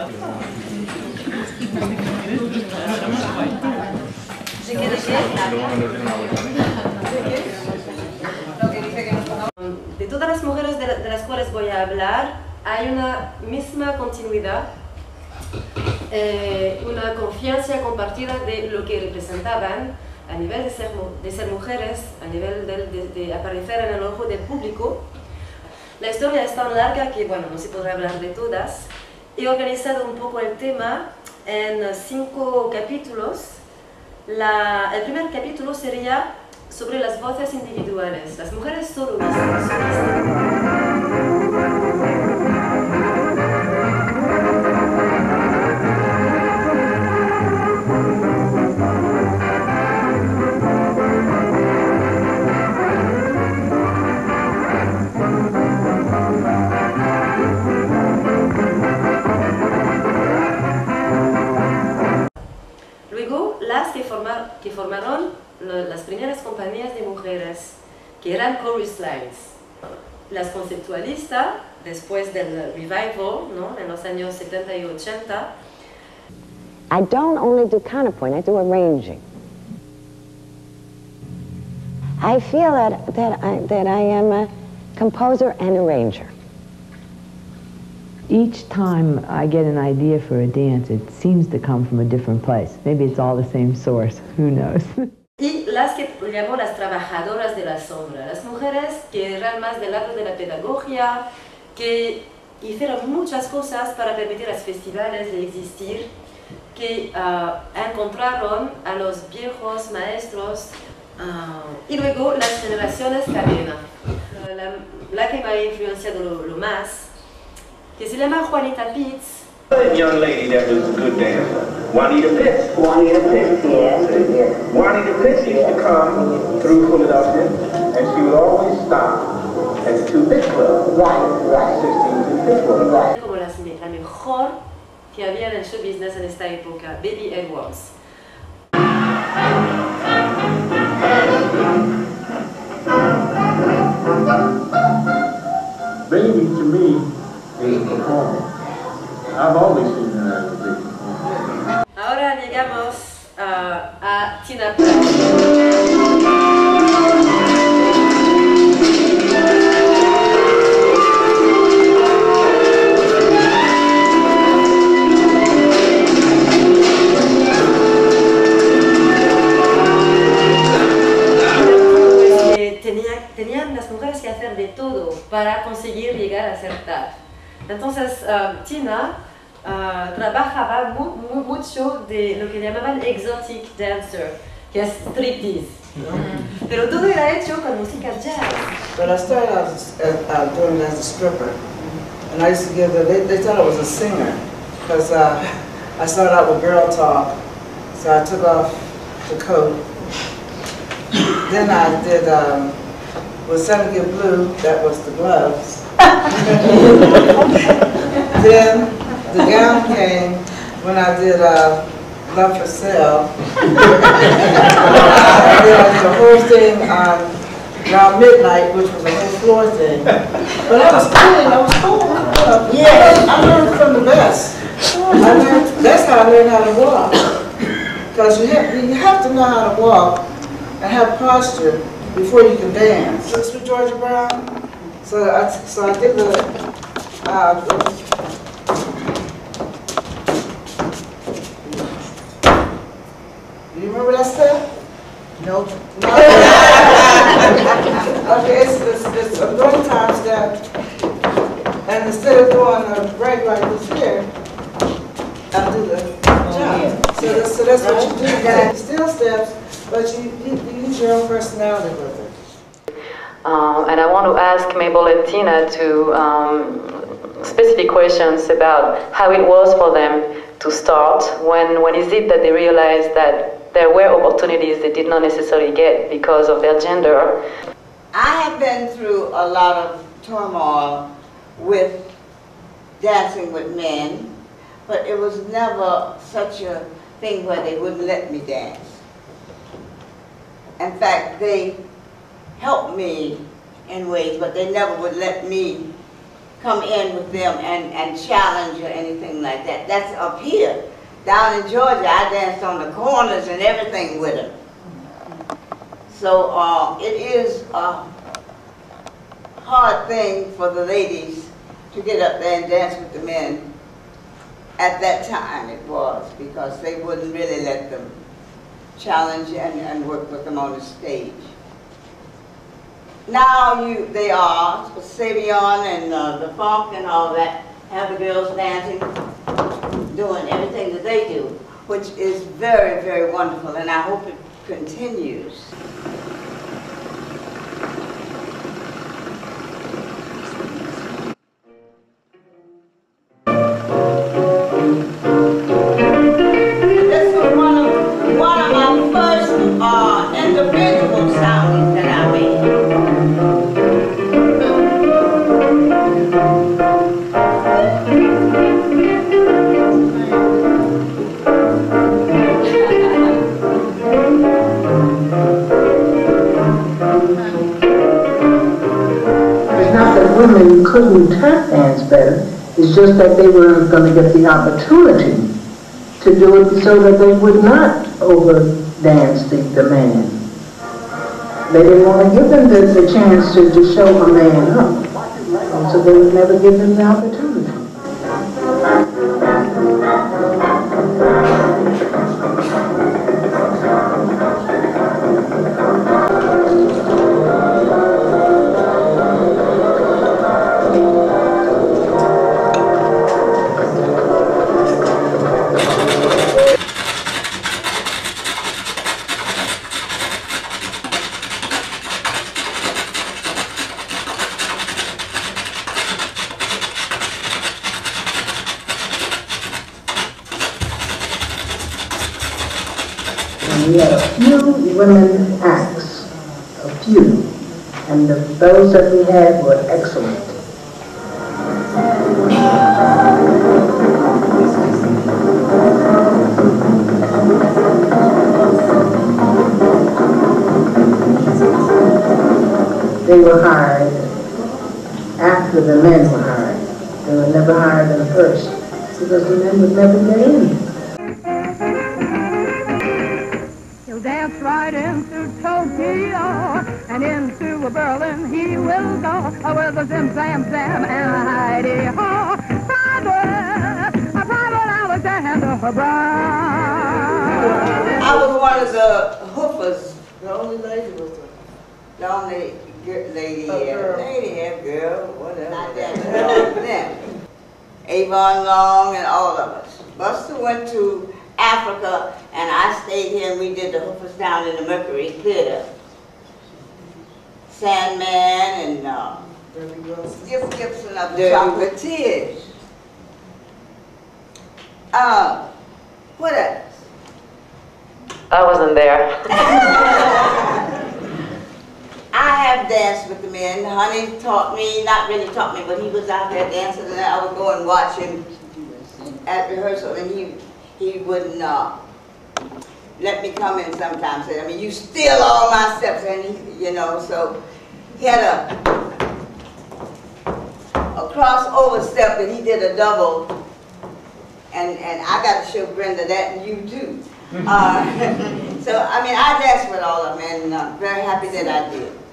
De todas las mujeres de las cuales voy a hablar, hay una misma continuidad, una confianza compartida de lo que representaban a nivel de ser mujeres, a nivel de aparecer en el ojo del público. La historia es tan larga que, bueno, no se podrá hablar de todas. He organizado un poco el tema en 5 capítulos. El primer capítulo sería sobre las voces individuales, las mujeres solistas. Luego, las que formaron las primeras compañías de mujeres, que eran chorus lines. Las conceptualistas, después del revival, ¿no?, en los años 70 y 80. I don't only do counterpoint, I do arranging. I feel that I am a composer and arranger. Each time I get an idea for a dance, it seems to come from a different place. Maybe it's all the same source, who knows? Y las que llamó las trabajadoras de la sombra, las mujeres que eran más del lado de la pedagogía, que hicieron muchas cosas para permitir a los festivales de existir, que encontraron a los viejos maestros y luego las generaciones cadenas. La que me ha influenciado lo más, que se llama Juanita Pitts. A young lady that was a good dancer, Juanita Pitts. Juanita Pitts, yes. Juanita Pitts used to come through Philadelphia, and she would always stop at the 2 Bit Club. Right. 16th and Pittsburgh. Right. Como la mejor que había en el show business en esta época, Baby Edwards. Baby, to me, is a performer. I've always seen her as a big performer. Ahora llegamos a Tina Turner. Tenían las mujeres que hacer de todo para conseguir llegar a ser tal. Entonces, Tina trabajaba mucho de lo que llamaban exotic dancer, que es striptease. Pero todo era hecho con música jazz. But I started out doing it as a stripper. And I used to give they thought I was a singer, because I started out with Girl Talk. So I took off the coat. Then I did, with Seven Get Blue, that was the gloves. Then the gown came when I did Love for Sale. I did the whole thing around midnight, which was a whole floor thing. But that was cool. Yeah, I learned from the best. That's how I learned how to walk. Because you have to know how to walk and have posture before you can dance. This was Georgia Brown. So I did the do you remember that step? Nope. No. Okay, it's a long time step. And instead of doing a break like this here, I do the jump. So that's what you do. You got still steps, but you use your own personality with it. And I want to ask Mabel and Tina to specific questions about how it was for them to start. When is it that they realized that there were opportunities they did not necessarily get because of their gender? I have been through a lot of turmoil with dancing with men, but it was never such a thing where they wouldn't let me dance. In fact, they helped me in ways, but they never would let me come in with them and challenge or anything like that. like that. That's up here. Down in Georgia, I danced on the corners and everything with them. So it is a hard thing for the ladies to get up there and dance with the men. At that time it was, because they wouldn't really let them challenge and work with them on the stage. Now they are, Savion and the funk and all that, have the girls dancing, doing everything that they do, which is very, very wonderful, and I hope it continues. This was one of my first individual soundings that I made. Women couldn't tap dance better. It's just that they were going to get the opportunity to do it so that they would not over dance the man. They didn't want to give them the chance to show a man up, and so they would never give them the opportunity. We had a few women acts, a few, and those that we had were excellent. They were hired after the men were hired. They were never hired in first, because the men would never get in. Dance right into Tokyo and into Berlin he will go with a zim zam zam and a Heidi-ho. Private Alexander Brown. I was one of the hoofers. The only lady was the only lady here, girl, whatever. Not that. Avon Long and all of us. Buster went to Africa, and I stayed here and we did the hoofers down in the Mercury Theater. Sandman and Skip Gibson of the Chocolatiers. What else? I wasn't there. I have danced with the men. Honey taught me, not really taught me, but he was out there dancing, and I would go and watch him at rehearsal, and he wouldn't let me come in sometimes. I mean, you steal all my steps, and so he had a crossover step, and he did a double, and I got to show Brenda that, and you too. So, I mean, I danced with all of them, and I'm very happy that I did.